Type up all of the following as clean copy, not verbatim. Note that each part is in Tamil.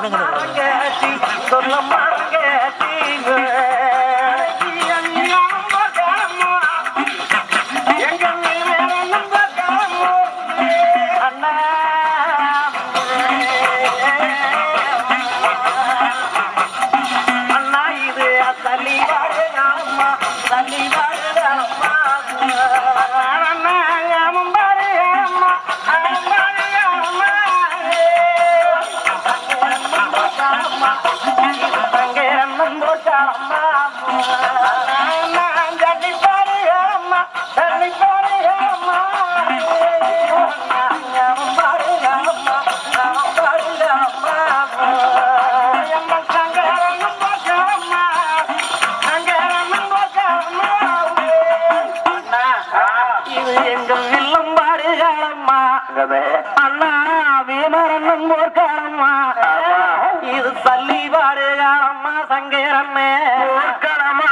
அண்ணா வீமரன் போர்க்காலம்மா இது சல்லி பாடுகாலம்மா சங்கரம்மே போர்க்காலம்மா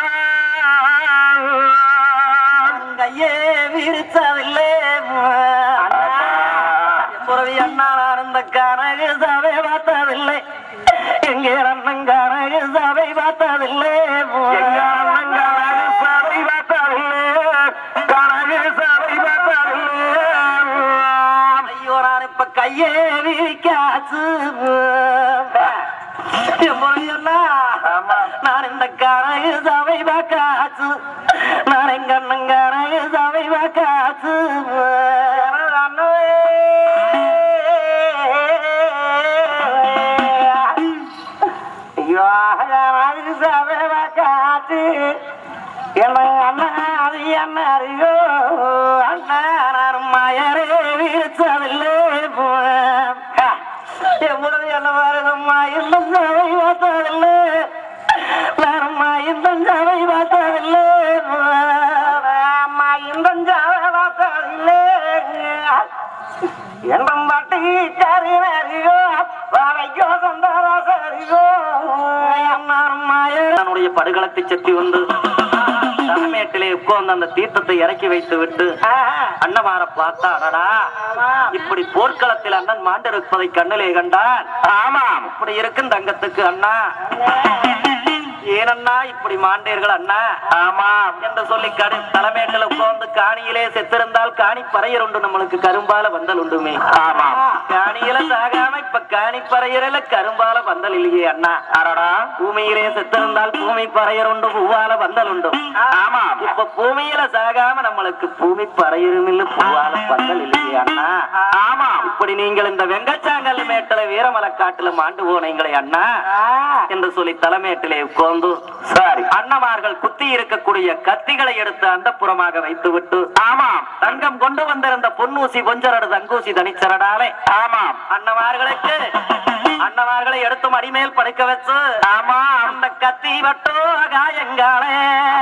கையே விரிச்சதில்லை புறவி அண்ணா இந்த கனகு சபை பார்த்ததில்லை எங்கே அண்ணன் கனகு சபை பார்த்ததில்லை சபை பார்த்ததில்லை கனகு சபை பார்த்ததில்லை இப்ப கையே விரிக்காச்சு நான் இந்த கனகு சபை பார்க்காச்சு நான் எங்க அண்ணன் கனகு சபை பார்க்காச்சு சபை பார்க்காச்சு என்ன அண்ணா அது என்ன அறியோ அண்ணா நான் மயரே விரிச்சதில்லை எவ்வளவு என்ன வருகம்மா இந்த சபை பார்த்ததில்லை வேறம்மா இந்த சபை பார்த்ததில்லை அம்மா இந்த சபை பார்த்ததில்லை எண்ணம் பாட்டி சரிவோ வரைக்கோ சந்தோஷோ என்னுடைய படுகளத்தை சுற்றி வந்து தலைமையிலே உட்கார்ந்து அந்த தீர்த்தத்தை இறக்கி வைத்து விட்டு அண்ணமார பார்த்தா அடடா இப்படி போர்க்களத்தில் அண்ணன் மாண்டிருப்பதை கண்ணிலே கண்டான். ஆமாம் இப்படி இருக்கும் தங்கத்துக்கு அண்ணா ஏனண்ணா இப்படி மாண்டீர்கள் அண்ணா ஆமா என்று சொல்லி தலைமையில உட்கார்ந்து காணியிலே செத்திருந்தால் காணி பறையர் உண்டு நம்மளுக்கு கரும்பால வந்தல் உண்டுமே. ஆமா காணியில சாகாம இப்ப காணி பறையரில கரும்பால வந்தல் இல்லையே அண்ணா அடடா பூமியிலே செத்திருந்தால் பூமி பறையர் உண்டு பூவால வந்தல் உண்டு. ஆமா இப்ப பூமியில சாகாம நம்மளுக்கு பூமி பறையரும் இல்ல பூவால வந்தல் இல்லையே அண்ணா. ஆமா இப்படி நீங்கள் இந்த வெங்கச்சாங்கல் மேட்டல வீரமலை காட்டுல மாண்டு போனீங்களே அண்ணா என்று சொல்லி தலைமையிலே உட்கார்ந்து சரி அண்ணமார்கள் குத்தி இருக்கக்கூடிய கத்திகளை எடுத்து அந்த புறமாக வைத்து விட்டு ஆமாம் தங்கம் கொண்டு வந்திருந்த பொன்னூசி கொஞ்சரடு தங்கூசி தனிச்சரடாலே ஆமாம் அண்ணமார்களை எடுத்து மடிமேல் படுக்க வச்சு ஆமா அந்த கத்தி வட்டோ காயங்களே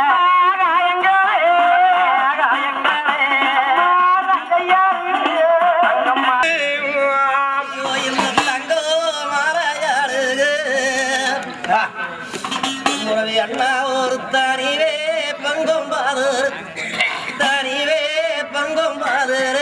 அண்ணா ஒரு தனிவே பங்கும் பாதர் தனிவே பங்கும் பாதர்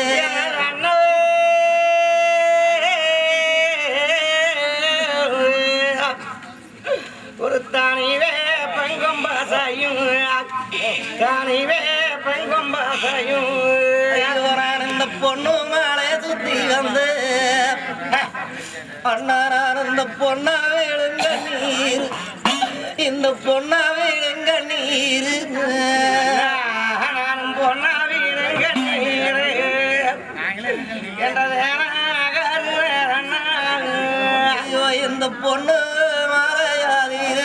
ஒரு தனிவே பங்கும் பாசையும் தனிவே பங்கும் பாசையும் இந்த பொண்ணு மாலை சுத்தி வந்து அண்ணா நான் இந்த பொண்ணா விழுந்த நீர் இந்த பொன்னாவிடுங்க நீரு நானும் பொன்னாவிடுங்க நீரு ஐயோ இந்த பொண்ணு மறையாதீரு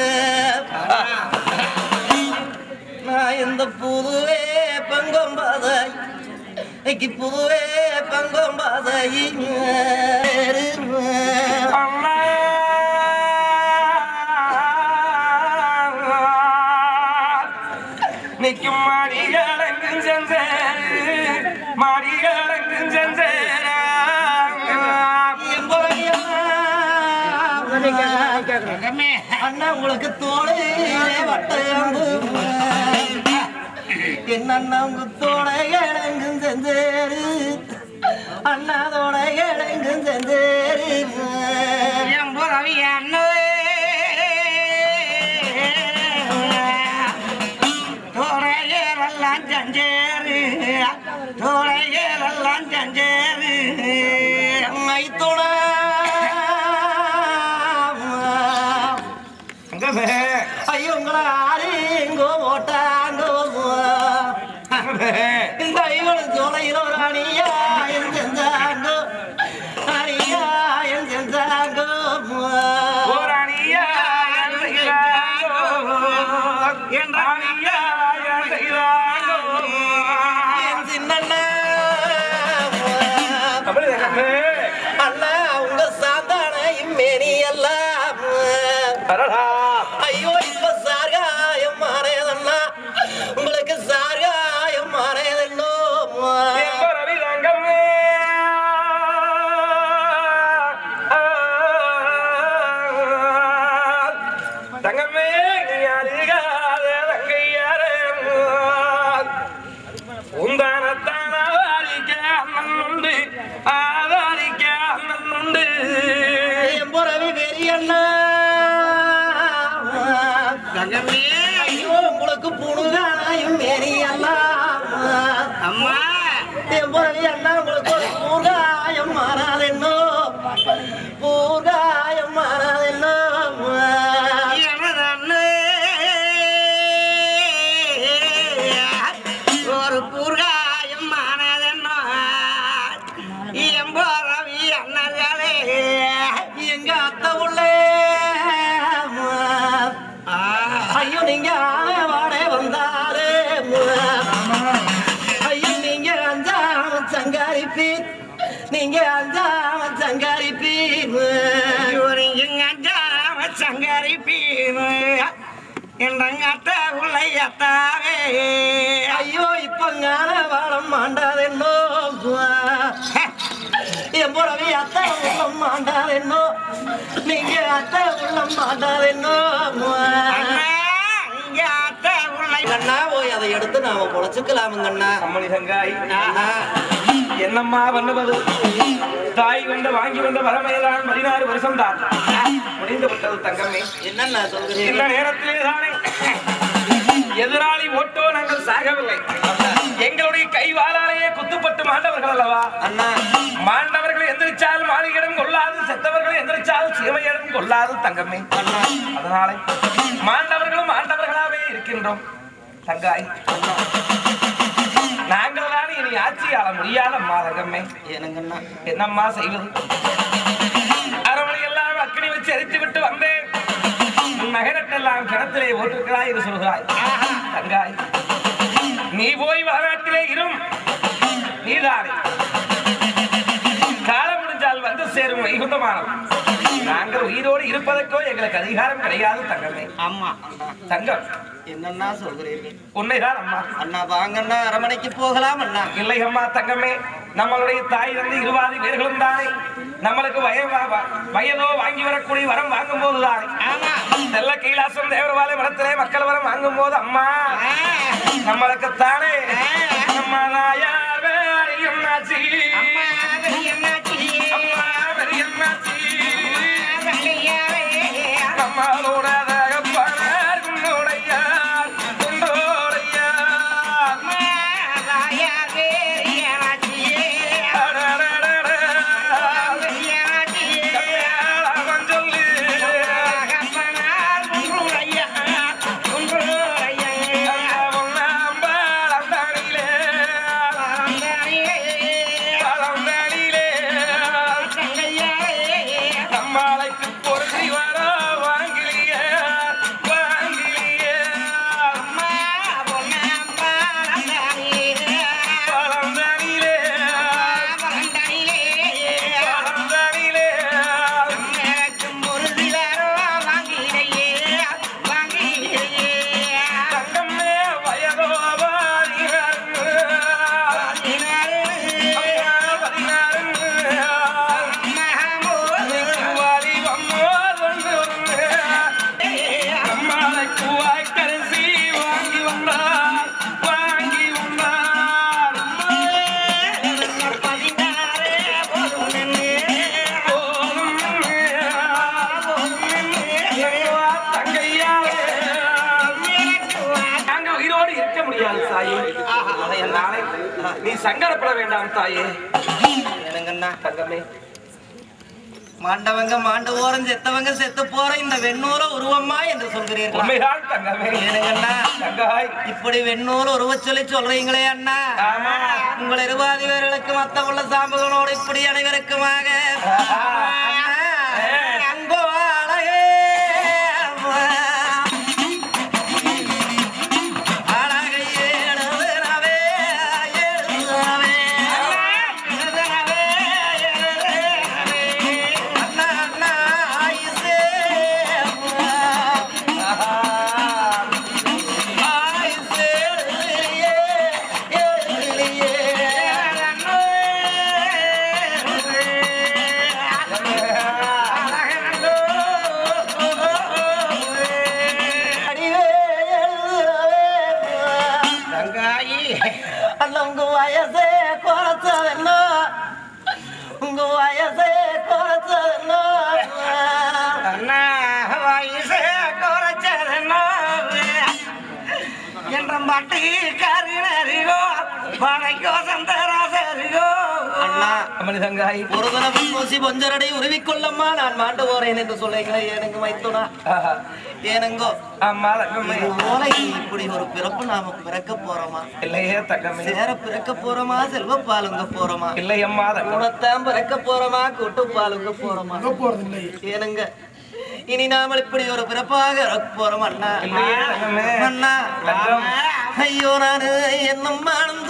நான் இந்த புதுவே பங்கொம்பாதை புதுவே பங்கொம்பாதை நிற்கும் மாடிகளுக்கும் செஞ்சேரு மாடிகளுக்கும் செஞ்சேரா அண்ணா உங்களுக்கு தோழே வட்டம் என்னண்ணா உங்க தோழை இழங்கும் செஞ்சேரு அண்ணா தோழை இழங்கும் செஞ்சேரு ஐயோ உங்களை ஆறு எங்கோ ஓட்டாங்கோ இந்த ஐவன் சோலையில் ஒரு அணியாயம் செஞ்சாங்கோ அணியாயம் செஞ்சாங்கோ ஒரு அணியாயம் செய்தாங்கோ என் அணியாயம் செய்தாங்கோ என் சின்ன அண்ணா உங்க சாந்தான இம்மேனி எல்லாம் ஐயோ இப்ப சார்காயம் மாறேதண்ணா உங்களுக்கு சார்காயம் மாறேதன்னோ தங்கமே அருகாத தங்கையாரே உந்தானத்தான ஆதாரிக்க அண்ணன் உண்டு ஆதாரிக்க அண்ணன் உண்டு எம்புறவி வெறியண்ணா தங்கமே ஐயோ உங்களுக்கு புணுகானாயும் வெறியெல்லாம் அம்மா எம்புறவி அண்ணா உங்களுக்கு ஒரு பூர்காயம் மாறாதென்னோ பூர்காயம் மாறாதென்னோ ஒரு பூர்காயம் மாறாதென்னோ எம்புறவி அண்ணாலே எங்க அத்தை உள்ளே ஐயோ நீங்க வாடே வந்தாரு ஐயோ நீங்க அஞ்சாம சங்காரிப்பி நீங்க அஞ்சாம சங்காரிப்பி நீங்க அஞ்சாம சங்காரிப்பி எங்கத்த உள்ளையத்தாவே ஐயோ இப்ப ஞான வாழம் மாண்டாதென்னோ என் புறவி அத்தை உள்ளம் மாண்டாதென்னோ நீங்க அத்தை உள்ளம் மாண்டாதென்னோ இங்க அத்தை உள்ளை அண்ணா போய் அதை எடுத்து நாம பொழைச்சுக்கலாமுங்கண்ணா அம்மணி சங்காய் என்னம்மா பண்ணுவது தாய் வந்த வாங்கி வந்த வரமையிலான் 16 வருஷம் தான் முடிந்து விட்டது தங்கமே என்னன்னா சொல்கிறேன் இந்த நேரத்திலே தானே எதிராளி ஓட்டோ நாங்கள் சாகவில்லை எங்களுடைய கைவாளாலேயே குத்துப்பட்டு மாண்டவர்கள் அல்லவா அண்ணா மாண்டவர்கள் எந்திரிச்சால் மாளிகையிடம் கொள்ளாது செத்தவர்கள் எந்திரிச்சால் சீமையிடம் கொள்ளாது தங்கமே அண்ணா அதனாலே மாண்டவர்களும் மாண்டவர்களாவே இருக்கின்றோம் தங்காய் நாங்கள் தான் இனி ஆட்சி ஆள முடியாதம்மா தங்கமே எனங்கண்ணா என்னம்மா செய்வது அரவணை எல்லாம் அக்கடி வச்சு எரித்து விட்டு வந்தேன் நகரத்தெல்லாம் கிணத்திலே ஓட்டுக்கிறாய் என்று சொல்கிறாய் தங்காய் நீ போய் வரலாற்றிலே இரும் நீதானே காலம் முடிஞ்சால் வந்து சேரும் வைகுண்டமானது நாங்கள் உயிரோடு இருப்பதற்கோ எங்களுக்கு அதிகாரம் கிடையாது தங்கமே அம்மா தங்கம் என்னன்னா சொல்கிறீர்கள் உன்னைதான் அம்மா அண்ணா வாங்கண்ணா அரமனைக்கு போகலாம் அண்ணா இல்லை அம்மா தங்கமே நம்மளுடைய தாய் வந்து 20 பேர்களும் தானே நம்மளுக்கு வயதோ வாங்கி வரக்கூடிய வரம் வாங்கும் போது தானே நல்ல கைலாசம் தேவரவாலை மரத்திலே மக்கள் வரம் வாங்கும் போது அம்மா நம்மளுக்கு தானே அம்மா நாயார் என்னாச்சி அம்மா என்னாச்சி நம்மளோட நீ சங்கடப்பட வேண்டாம் தாயே. எனங்கண்ணா தங்கமே மாண்டவங்க மாண்டு ஓரம் செத்தவங்க செத்து போற இந்த வெண்ணூர உருவம்மா என்று சொல்கிறீர்கள். இப்படி வெண்ணூர் உருவ சொல்லி சொல்றீங்களே அண்ணா, உங்கள் 20 பேர்களுக்கு மத்த உள்ள சாம்புகளோடு இப்படி அனைவருக்குமாக அன்போ அழகே ஒரு தடவை பூசி பொஞ்சரடை உருவிக்கொள்ளம்மா நான் மாண்டு போறேன் என்று சொல்லுங்களே. எனக்கு மைத்துனா ஏனங்கோ இப்படி ஒரு பிறப்பு நாம பிறக்க போறோமா இல்லையே தங்கமே? சேர பிறக்க போறோமா செல்வ பாலுங்க போறோமா இல்லையம்மா? குணத்தான் பிறக்க போறோமா கூட்டு பாலுங்க போறோமா? ஏனுங்க இனி நாம இப்படி ஒரு பிறப்பாக போறோம் அண்ணா. அண்ணா ஐயோ நானு என்னம்மா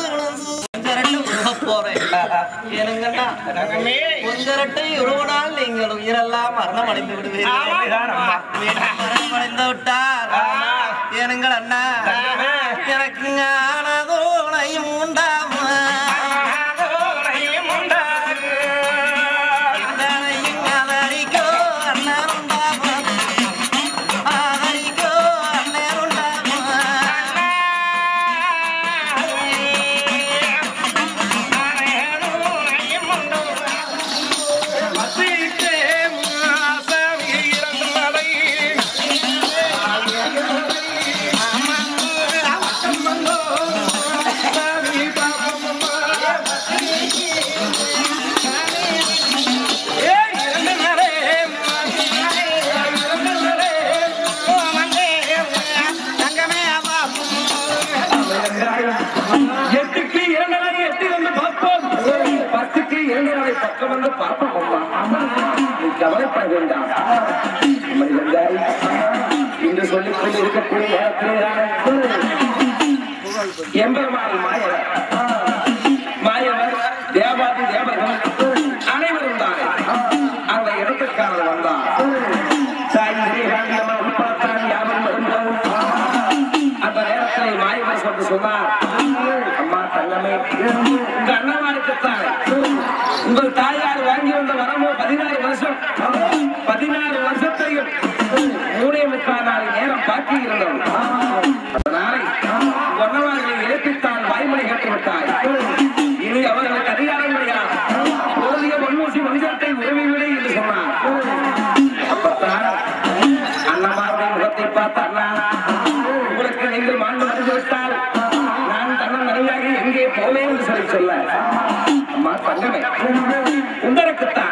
போறேன் ஏனுங்கண்ணா, கொஞ்சரட்டை உருவனால் நீங்கள் உயிரெல்லாம் மரணம் அடைந்து விடுவீர்கள். அடைந்து விட்டார் ஏனுங்கள் அண்ணா, எனக்கு ஞானதோனையும் உண்டாம கவலைப்பட வேண்டாம். இன்று சொல்லிக் கொண்டு இருக்கக்கூடிய எம்பெருமாள் மாயவர் தேவாதி தேவர்கள் அனைவரும் தான் அந்த இடத்துக்கான வந்தார். அந்த நேரத்தில் மாயவர் சொல்லி சொன்னார், அம்மா தங்கமே, உங்க அண்ணமாருக்குத்தான் உங்கள் தாயார் வாங்கி வந்த வரமோ 16 வருஷம். 16 வருஷத்தையும் 3.25 நாள் நேரம் பாக்கி இருந்தோம். அதனால ஒன்னவார்களை இழப்பித்தால் வாய்மொழி கேட்டுவிட்டாய். இனி அவர்களுக்கு அதிகாரம் கிடையாது. போதிய பொன்மூசி மனிதத்தை உறவிவிடு என்று சொன்னார். அப்பத்தான் அண்ணமாருடைய முகத்தை பார்த்த அண்ணா, உங்களுக்கு நீங்கள் மாண்டு வந்து விட்டால் நான் தன்னம் நிறைவாக எங்கே போவேன் என்று சொல்லி சொல்ல, அம்மா தங்கமே உங்களுக்குத்தான்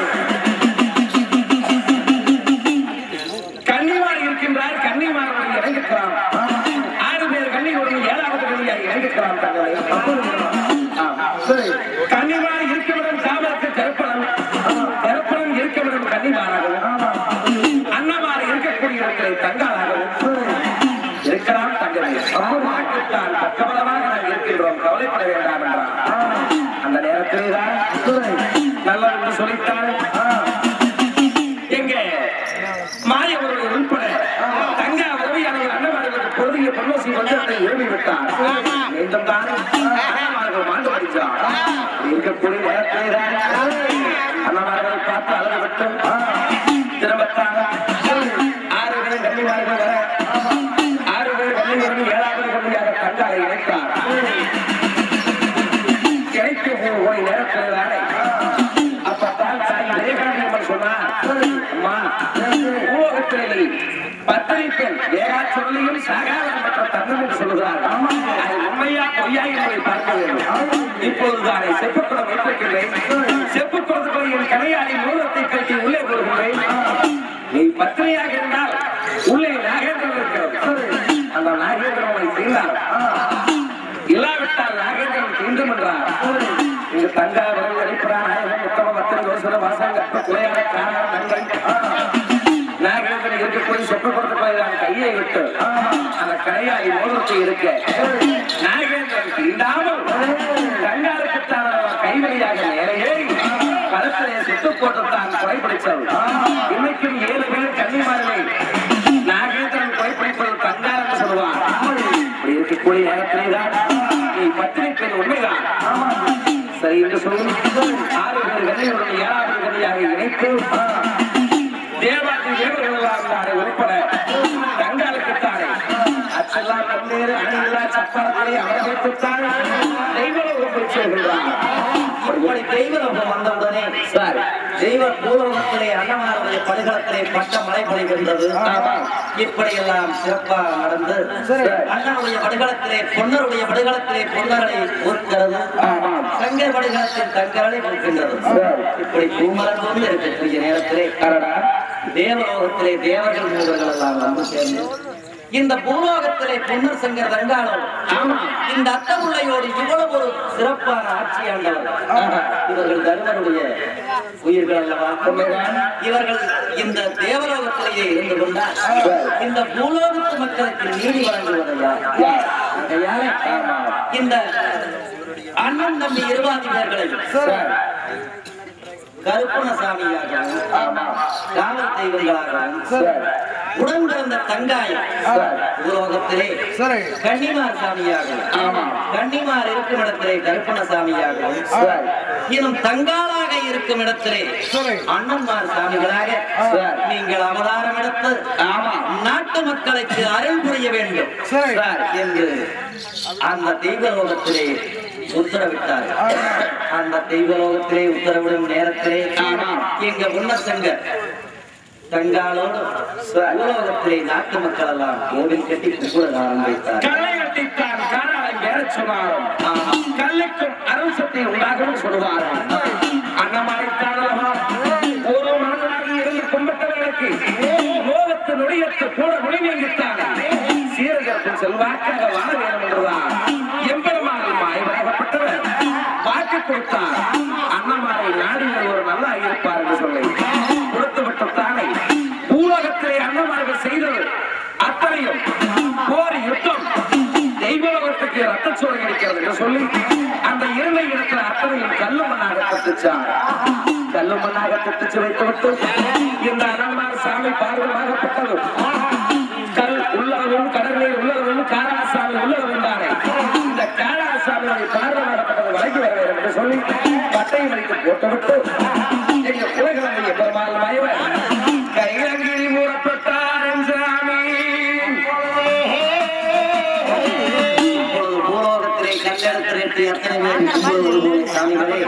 கன்னிமார் இருக்கின்றார். கன்னிமார்கள் இறங்கிக்கலாம். 6 பேர் கன்னிகளுடன் 7வது கன்னியாக இறங்கிக்கலாம். தங்களை கன்னிமார் இருக்கவிடம் காவலுக்கு கருப்பணம், கருப்பணம் இருக்கவிடம் கன்னிமாராகவும், அன்னமார் இருக்கக்கூடிய இடங்களை தங்காளாகவும் இருக்கலாம். தங்களை அம்மாக்குத்தான் பக்கபலமாக நாம் இருக்கின்றோம், கவலைப்பட வேண்டாம் என்றார். அந்த நேரத்தில் தான் நல்ல சொல்லித்தாள். எங்க மாயவர்கள் உட்பட தங்கா உதவியாளர்கள் அண்ணமார்களுக்கு பொருதிய பொன்னோசி மந்திரத்தை எழுதிவிட்டார். மீண்டும் தான் அண்ணமார்கள் மாண்டு படித்தார். இருக்கக்கூடிய நேரத்தில் தான் அண்ணமார்களை பார்த்து அழகு விட்டும் திரும்பத்தான் 6 பேர் கன்னிமார்கள் வர 6 பேர் கன்னிகளுடன் 7வது கன்னியாக தங்காலை இணைத்தார். போய் நேரத்தில் தானே அப்பத்தான் சொன்னார், அம்மா உலகத்திலே பத்திரிப்பெண் ஏகா சொல்லியும் சகாதம் பெற்ற தன்னம் என்று சொல்லுகிறார். அது உண்மையா பொய்யா என்பதை பார்க்க வேண்டும். இப்போதுதானே செப்புக்குளம் வைத்திருக்கிறேன். செப்புக்குளத்துக்கு என் கலையாளி மூலத்தை கட்டி பத்திரியாக இருந்தால் உள்ளே நாகேந்திரன் இருக்கிறது. அந்த நாகேந்திரனை செய்தார். இல்லாவிட்டால் நாகேந்திரன் தீண்டும் என்றார். இங்கு தங்கா விரைவு அடிப்படான முத்தம பத்திரி யோசனை வாசகத்த குறையான காரணம் நங்கை நாகேந்திரன் இருக்க போய் சொப்பு கொடுத்து போய் கையை விட்டு அந்த கடையாளி மோதிரத்தை இருக்க நாகேந்திரன் தீண்டாமல் தங்காருக்குத்தான் கைவழியாக நேரையே களத்திலே சுட்டு போட்டுத்தான் குறைப்பிடித்தது. இன்னைக்கும் 7 பேர் கன்னிமாரிலே நாகேந்திரன் குறைப்பிடிப்பது தங்கார் என்று சொல்லுவார். இப்படி இருக்கக்கூடிய நேரத்திலேதான் நீ பத்திரை பெண் உண்மைதான் சரி என்று சொல்லி 6 பேர் கதையுடன் 7வது கதையாக இணைத்து தேவாதி தேவர்களாக உட்பட தங்காலுக்குத்தானே அச்செல்லாம் பன்னேறு அணியில்லா சப்பாளத்தை அவர்களுக்குத்தான் தெய்வலோகம் செல்கின்றார். தெய்வலோகம் வந்தவுடனே சார் தெய்வ பூலோகத்திலே அன்னமாருடைய படுகளத்திலே பட்ட மழை பொழிகின்றது. இப்படியெல்லாம் சிறப்பாக நடந்து அண்ணனுடைய படுகளத்திலே பொன்னருடைய படுகளத்திலே பொன்னரலை ஊர்க்கிறது. சங்கர் படுகளத்தில் தங்கரலை ஊர்க்கின்றது. இப்படி பூமலர் போன்று இருக்கக்கூடிய நேரத்திலே தேவலோகத்திலே தேவர்கள் மூவர்கள் எல்லாம் வந்து சேர்ந்து இந்த பூலோகத்திலே பொன்னர் சங்கர் தங்காளம் இந்த அத்தமுள்ளையோடு இவ்வளவு ஒரு சிறப்பான ஆட்சியாண்டவர். இவர்கள் தர்மருடைய உயிர்கள் அல்லவா? இவர்கள் இந்த தேவலோகத்திலேயே இருந்து கொண்டால் இந்த பூலோகத்து மக்களுக்கு நீதி வழங்குவதையா? இந்த அண்ணன் தம்பி இருவாதிபர்களையும் கருப்பணசாமியாகவும் காவல் தெய்வங்களாகவும் உடன் பிறந்த தங்காயம் பூலோகத்திலே கன்னிமார் சாமியாகவும் கன்னிமார் இருக்கும் இடத்திலே கருப்பணசாமியாகவும் இன்னும் தங்காளாக இருக்கும் இடத்திலே அண்ணன்மார் சாமிகளாக நீங்கள் அவதாரம் எடுத்து நாட்டு மக்களுக்கு அருள் புரிய வேண்டும் என்று அந்த தெய்வலோகத்திலே உத்தரவிட்டார். அந்த தெய்வலோகத்திலே உத்தரவிடும் நேரத்திலே எங்க உன்னசங்க தங்காளோடு உலகத்திலே நாட்டு மக்கள் எல்லாம் கோவில் கட்டி கும்பிட ஆரம்பித்தார். கல்லுக்கும் அரசத்தை உண்டாகவும் சொல்லுவார்கள். அன்னமாரித்தாரா ஒரு மனதாக இருந்து கும்பிட்டவர்களுக்கு லோகத்து நொடியத்து கூட நுழைவித்தார். சீரகத்தில் செல்வாக்காக வாழ வேண்டும் என்றுதான் எம்பெருமானில் மாயவராகப்பட்டவர் வாக்கு கொடுத்தார். அன்னமாரை நாடிகள் ஒரு நல்லா இருப்பார் என்று சொல்லி கொடுத்துவிட்ட தானே பூலோகத்திலே அன்னமார்கள் செய்தது அத்தனையும் போர் யுத்தம் தெய்வலோகத்துக்கு ரத்தச்சோறு கிடைக்கிறது என்று சொல்லி அந்த இருளை இடத்துல அத்தனையும் கல்லு மண்ணாக தட்டுச்சார். கல்லு மண்ணாக தட்டுச்சு வைத்துவிட்டு இந்த அன்னமார் சாமி பார்வமாகப்பட்டது. கல் உள்ளதும் கடலில் உள்ளதும் காராசாமி உள்ளதும் தானே இந்த காராசாமியை பார்வமாகப்பட்டது வழங்கி வர வேண்டும் என்று சொல்லி பட்டையை வைத்து போட்டுவிட்டு எங்க குலகிழமை எப்பெருமாள் மயவர் கைலங்கிரி மூடப்பட்டார் சாமி. பூலோகத்திலே கல்லெடுத்து எத்தனை பேர் சாமிகளே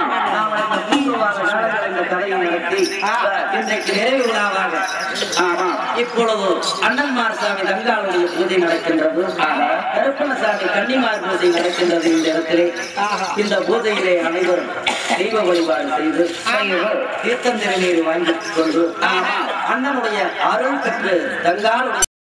இந்த கதையை நடத்தி இன்றைக்கு நிறைவு விழாவாக இப்பொழுது அண்ணன்மார் சாமி தங்காளுடைய பூஜை நடக்கின்றது. கருப்பணசாமி கன்னிமார் பூஜை நடக்கின்றது. இந்த இடத்திலே இந்த பூஜையிலே அனைவரும் தெய்வ வழிபாடு செய்து தீர்த்தம் திருநீர் வாங்கிக் கொண்டு அண்ணனுடைய அருள் பெற்று தங்காளுடைய